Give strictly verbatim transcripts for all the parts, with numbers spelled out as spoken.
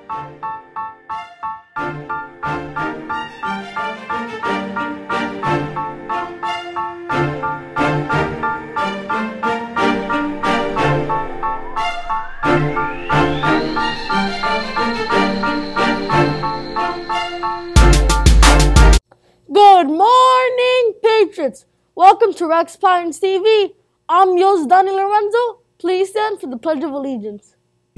Good morning, Patriots! Welcome to Rex Pines T V. I'm yours, Donnie Lorenzo. Please stand for the Pledge of Allegiance.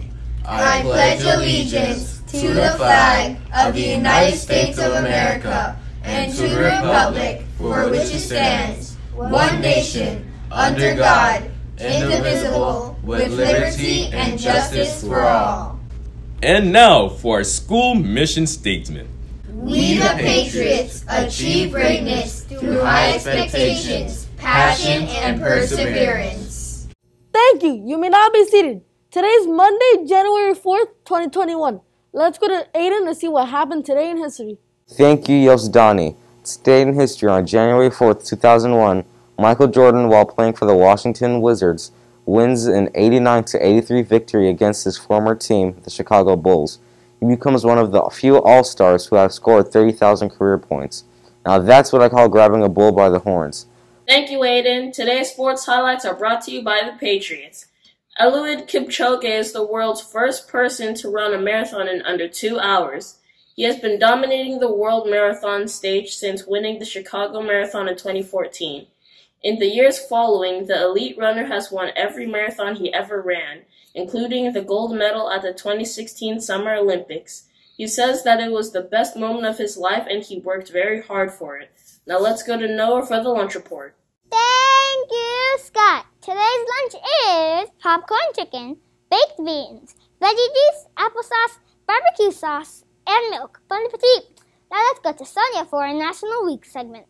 I pledge allegiance to the flag of the United States of America and to the republic for which it stands, one nation, under God, indivisible, with liberty and justice for all. And now for our school mission statement. We the Patriots achieve greatness through high expectations, passion, and perseverance. Thank you. You may now be seated. Today is Monday, January fourth, twenty twenty-one. Let's go to Aiden to see what happened today in history. Thank you, Yosdani. Today in history, on January fourth, two thousand one, Michael Jordan, while playing for the Washington Wizards, wins an eighty-nine to eighty-three victory against his former team, the Chicago Bulls. He becomes one of the few All-Stars who have scored thirty thousand career points. Now that's what I call grabbing a bull by the horns. Thank you, Aiden. Today's sports highlights are brought to you by the Patriots. Eliud Kipchoge is the world's first person to run a marathon in under two hours. He has been dominating the world marathon stage since winning the Chicago Marathon in twenty fourteen. In the years following, the elite runner has won every marathon he ever ran, including the gold medal at the twenty sixteen Summer Olympics. He says that it was the best moment of his life and he worked very hard for it. Now let's go to Noah for the lunch report. Thank you, Scott. Today's lunch is popcorn chicken, baked beans, veggie juice, applesauce, barbecue sauce, and milk. Bon appetit. Now let's go to Sonia for our National Week segment.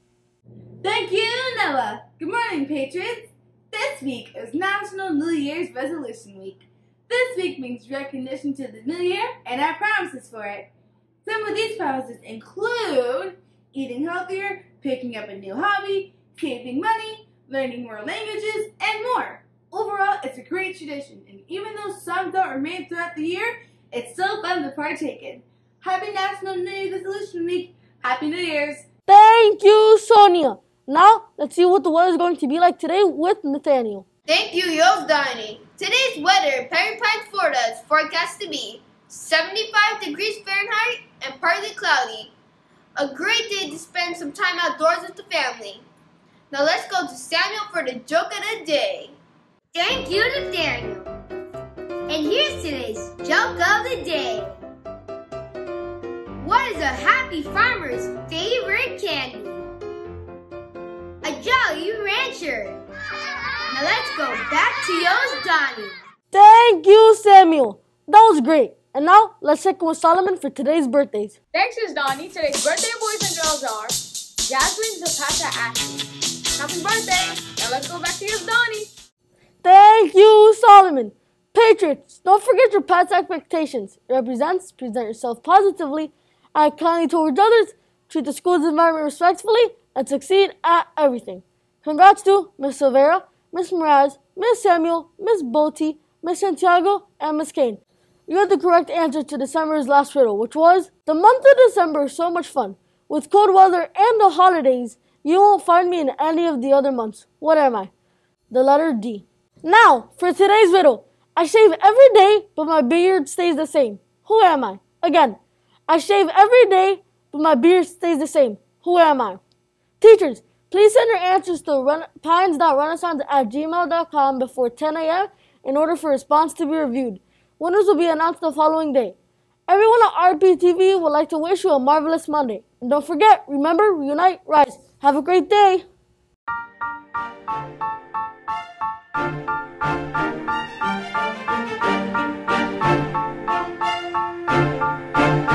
Thank you, Noah. Good morning, Patriots. This week is National New Year's Resolution Week. This week means recognition to the new year and our promises for it. Some of these promises include eating healthier, picking up a new hobby, saving money, learning more languages, and more. Overall, it's a great tradition, and even though some don't remain throughout the year, it's still fun to partake in. Happy National New Year's Resolution Week. Happy New Year's. Thank you, Sonia. Now, let's see what the weather is going to be like today with Nathaniel. Thank you, Yosdani. Today's weather in Perry Pines, Florida is forecast to be seventy-five degrees Fahrenheit and partly cloudy. A great day to spend some time outdoors with the family. Now let's go to Samuel for the joke of the day. Thank you, Nathaniel. And here's today's joke of the day. What is a happy farmer's favorite candy? A Jolly Rancher. Now let's go back to Yosdani. Thank you, Samuel. That was great. And now, let's check in with Solomon for today's birthdays. Thanks, Yosdani. Today's birthday boys and girls are Jasmine Zapata Ashley. Happy birthday. Now let's go back to Yosdani. Thank you, Solomon. Patriots, don't forget your past expectations. It represents, present yourself positively, act kindly towards others, treat the school's environment respectfully, and succeed at everything. Congrats to Miss Silvera, Miss Mraz, Miss Samuel, Miss Bolte, Miss Santiago, and Miss Kane. You had the correct answer to December's last riddle, which was, the month of December is so much fun. With cold weather and the holidays, you won't find me in any of the other months. What am I? The letter D. Now, for today's riddle. I shave every day, but my beard stays the same. Who am I? Again, I shave every day, but my beard stays the same. Who am I? Teachers, please send your answers to run, pines dot renaissance at gmail dot com before ten a m in order for response to be reviewed. Winners will be announced the following day. Everyone at R P T V would like to wish you a marvelous Monday. And don't forget, remember, reunite, rise. Have a great day. Thank you.